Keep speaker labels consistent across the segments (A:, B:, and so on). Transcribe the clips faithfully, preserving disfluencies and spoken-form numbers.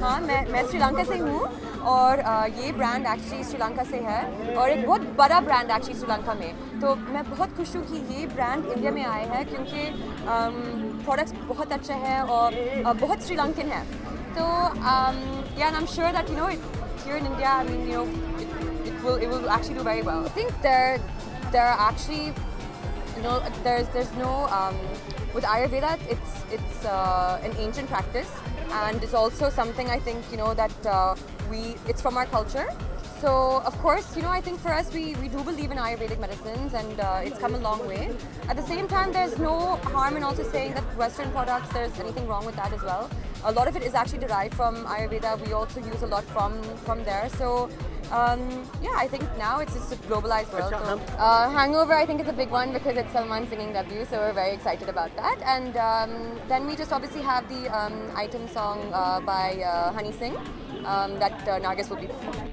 A: हाँ, मैं मैं श्रीलंका से हूँ और ये ब्रांड एक्चुअली श्रीलंका से है और एक बहुत बड़ा ब्रांड एक्चुअली श्रीलंका में। तो मैं बहुत खुश हूँ कि ये ब्रांड इंडिया में आए हैं क्योंकि प्रोडक्ट्स बहुत अच्छे हैं और बहुत श्रीलंकन है। तो या I am sure that you know here in India, I mean, you know, it, it will it will actually do very well. I think there there are actually, you know, there's there's no um, with Ayurveda, it's it's uh, an ancient practice, and it's also something I think you know that uh, we it's from our culture. So of course, you know, I think for us we we do believe in Ayurvedic medicines, and uh, it's come a long way. At the same time, there's no harm in also saying that Western products, there's anything wrong with that as well. A lot of it is actually derived from Ayurveda. We also use a lot from from there. So um, yeah, I think now it's just a globalized world. So, uh, Hangover, I think it's a big one because it's Salman singing debut, so we're very excited about that. And um, then we just obviously have the um, item song uh, by uh, Honey Singh um, that uh, Nargis will be performing.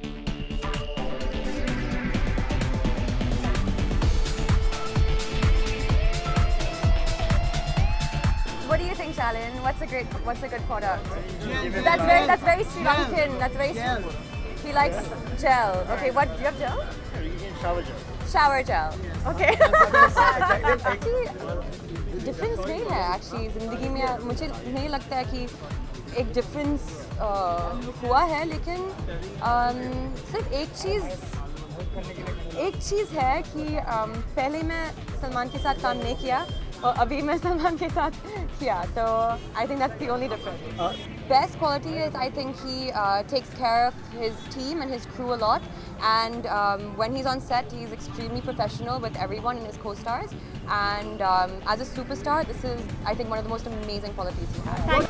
A: What do you think, Shalin? What's a great, what's a good product? Gel. That's very, that's very Sri Lankan. Gel. That's very. Gel. He likes gel. Okay, what do you have gel?
B: You can shower gel.
A: Shower gel. Okay. Difference नहीं है actually ज़िंदगी में मुझे नहीं लगता है कि एक difference हुआ है लेकिन सिर्फ एक चीज़ एक चीज़ है कि पहले मैं सलमान के साथ काम नहीं किया और अभी मैं सलमान के साथ किया तो I think that's the only difference. Uh, Best quality is I think he uh, takes care of his team and his crew a lot, and um, when he's on set he's extremely professional with everyone and his co-stars, and um, as a superstar this is I think one of the most amazing qualities he has. Thank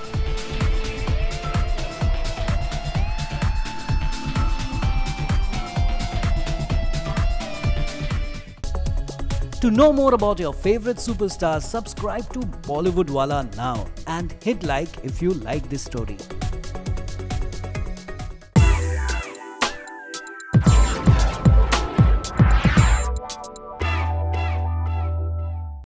C: To know more about your favorite superstars, subscribe to Bollywood Wala now and hit like if you like this story.